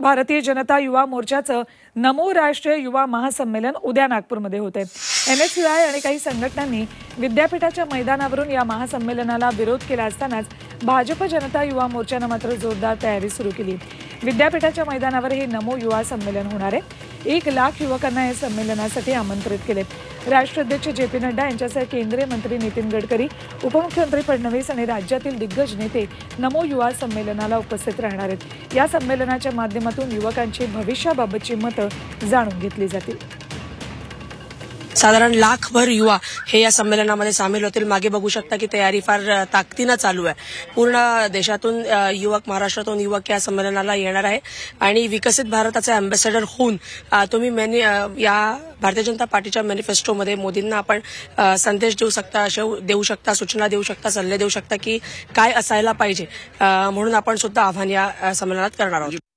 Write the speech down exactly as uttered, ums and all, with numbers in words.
भारतीय जनता युवा मोर्चाचं नमो राष्ट्रीय युवा महासंमेलन उद्या नागपूरमध्ये होते। एन एस यू आय आणि काही संघटनांनी विद्यापीठाच्या मैदानावरून या महासंमेलनाला विरोध केला असतानाच भाजप जनता युवा मोर्चाने मात्र जोरदार तयारी सुरू केली। विद्यापीठाच्या मैदानावर हे नमो युवा संमेलन होणार आहे। एक लाख युवकांना या संमेलनासाठी आमंत्रित केले। राष्ट्राध्यक्ष जे पी नड्डा यांच्यासह केंद्रीय मंत्री नितीन गडकरी, उपमुख्यमंत्री फडणवीस आणि राज्यातील दिग्गज नेते नमो युवा संमेलनाला उपस्थित राहणार आहेत। या संमेलनाच्या माध्यमातून युवकांची भविष्याबाबतची मतं जाणून घेतली जातील। साधारण लाखभर युवा हे या संमेलनामध्ये सामील होतील। मागे बघू शकता की तयारी फार ताकदीने चालू आहे। पूर्ण देशातून युवक, महाराष्ट्रातून युवक या संमेलनाला येणार आहे आणि विकसित भारताचे अँबॅसेडर होऊन तुम्ही मेनी या भारतीय जनता पार्टीच्या मॅनिफेस्टोमध्ये मोदींना आपण संदेश देऊ शकता, देऊ शकता, सूचना देऊ शकता, सल्ले देऊ शकता की काय असायला पाहिजे, म्हणून आपण सुद्धा आव्हान या संमेलनात करणार आहोत।